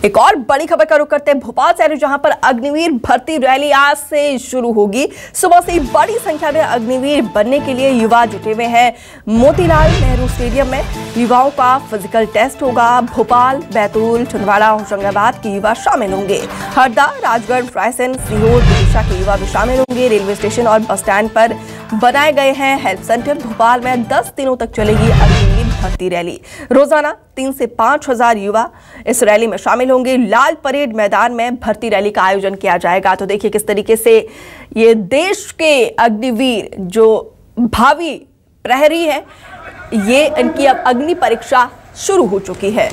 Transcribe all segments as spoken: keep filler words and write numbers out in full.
एक और बड़ी खबर का रुख करते हैं भोपाल से, जहां पर अग्निवीर भर्ती रैली आज से शुरू होगी। सुबह से ही बड़ी संख्या में अग्निवीर बनने के लिए युवा जुटे हुए हैं। मोतीलाल नेहरू स्टेडियम में युवाओं का फिजिकल टेस्ट होगा। भोपाल, बैतूल, छिंदवाड़ा, होशंगाबाद के युवा शामिल होंगे। हरदा, राजगढ़, रायसेन, सीहोर, विदिशा के युवा भी शामिल होंगे। रेलवे स्टेशन और बस स्टैंड पर बनाए गए हैं हेल्प सेंटर। भोपाल में दस दिनों तक चलेगी अग्निवीर भर्ती रैली। रोजाना तीन से पांच हजार युवा इस रैली में शामिल होंगे। लाल परेड मैदान में भर्ती रैली का आयोजन किया जाएगा। तो देखिए किस तरीके से ये देश के अग्निवीर जो भावी प्रहरी है, ये इनकी अब अग्नि परीक्षा शुरू हो चुकी है।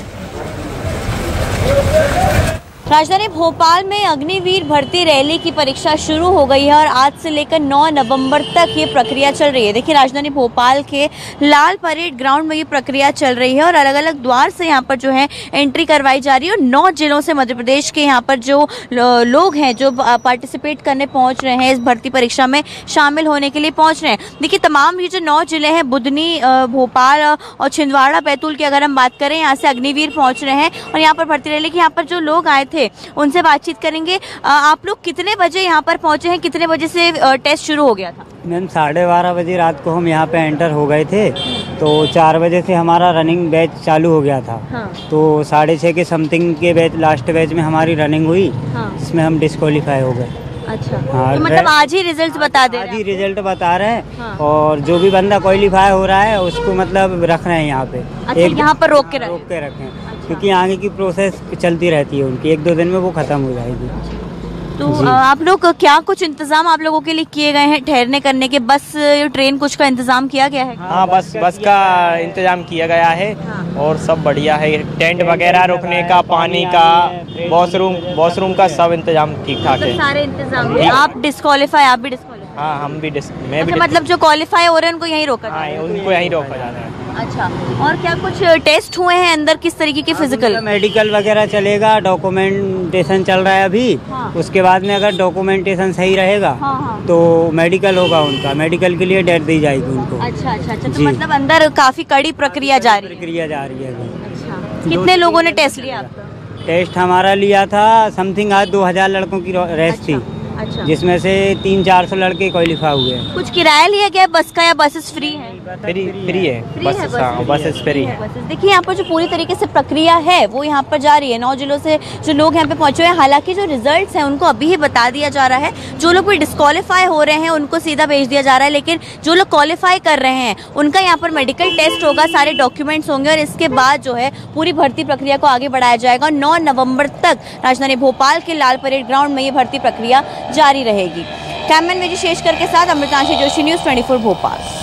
राजधानी भोपाल में अग्निवीर भर्ती रैली की परीक्षा शुरू हो गई है और आज से लेकर नौ नवंबर तक ये प्रक्रिया चल रही है। देखिए राजधानी भोपाल के लाल परेड ग्राउंड में ये प्रक्रिया चल रही है और अलग अलग द्वार से यहाँ पर जो है एंट्री करवाई जा रही है। और नौ जिलों से मध्य प्रदेश के यहाँ पर जो लोग हैं जो पार्टिसिपेट करने पहुँच रहे हैं, इस भर्ती परीक्षा में शामिल होने के लिए पहुँच रहे हैं। देखिए तमाम ये जो नौ जिले हैं, बुधनी, भोपाल और छिंदवाड़ा, बैतूल की अगर हम बात करें, यहाँ से अग्निवीर पहुँच रहे हैं और यहाँ पर भर्ती रैली के यहाँ पर जो लोग आए थे उनसे बातचीत करेंगे। आप लोग कितने बजे यहाँ पर पहुंचे हैं, कितने बजे से टेस्ट शुरू हो गया था? मैम साढ़े बारह बजे रात को हम यहाँ पे एंटर हो गए थे, तो चार बजे से हमारा रनिंग बैच चालू हो गया था। हाँ। तो साढ़े छः के समथिंग के बैच लास्ट बैच में हमारी रनिंग हुई। हाँ। जिसमें हम डिस्क्वालीफाई हो गए। अच्छा। हाँ, तो मतलब आज ही रिजल्ट बता दे आज ही रिजल्ट बता रहे हैं। हाँ। और जो भी बंदा क्वालीफाई हो रहा है उसको मतलब रख रहे हैं यहाँ पे। अच्छा, एक यहाँ पर रोक के रखें। रोक के रखें। अच्छा। क्योंकि आगे की प्रोसेस चलती रहती है उनकी, एक दो दिन में वो खत्म हो जाएगी। तो आप लोग क्या कुछ इंतजाम आप लोगों के लिए किए गए हैं ठहरने करने के? बस ट्रेन कुछ का इंतजाम किया गया है? हाँ, बस बस का इंतजाम किया गया है। हाँ। और सब बढ़िया है, टेंट वगैरह, रुकने का, पानी का, वॉशरूम वॉशरूम का सब इंतजाम ठीक ठाक है। सारे इंतजाम। आप डिस्क्वालीफाई, आप भी डिस्क्वालीफाई? हाँ, हम भी मैं भी। मतलब जो क्वालिफाई हो रहे हैं उनको यहीं रोका? हाँ, उनको यहीं रोका जा रहा है। अच्छा, और क्या कुछ टेस्ट हुए हैं अंदर, किस तरीके की फिजिकल? मेडिकल वगैरह चलेगा, डॉक्यूमेंटेशन चल रहा है अभी। हाँ। उसके बाद में अगर डॉक्यूमेंटेशन सही रहेगा। हाँ हाँ। तो मेडिकल होगा उनका, मेडिकल के लिए डेट दी जाएगी उनको। अच्छा अच्छा अच्छा। तो मतलब अंदर काफी कड़ी प्रक्रिया जारी प्रक्रिया जा रही है। अच्छा, कितने लोगों ने टेस्ट लिया आपका? टेस्ट हमारा लिया था समथिंग आज दो हजार लड़कों की रेस थी। अच्छा। जिसमें से तीन चार सौ लड़के क्वालिफाई हुए हैं। कुछ किराया लिया गया बस का या बसेस फ्री है? फ्री फ्री है, बसेस बसेस फ्री है। देखिए यहाँ पर जो पूरी तरीके से प्रक्रिया है वो यहाँ पर जारी है। नौ जिलों से जो लोग यहाँ पे पहुंचे हुए हैं, हालांकि जो रिजल्ट्स हैं उनको अभी ही बता दिया जा रहा है। जो लोग भी डिस्क्वालीफाई हो रहे हैं उनको सीधा भेज दिया जा रहा है, लेकिन जो लोग क्वालिफाई कर रहे हैं उनका यहाँ पर मेडिकल टेस्ट होगा, सारे डॉक्यूमेंट्स होंगे और इसके बाद जो है पूरी भर्ती प्रक्रिया को आगे बढ़ाया जाएगा। नौ नवम्बर तक राजधानी भोपाल के लाल परेड ग्राउंड में ये भर्ती प्रक्रिया जारी रहेगी। कैमरामैन विजय शेषकर के साथ अमृतांशी जोशी, न्यूज़ चौबीस भोपाल।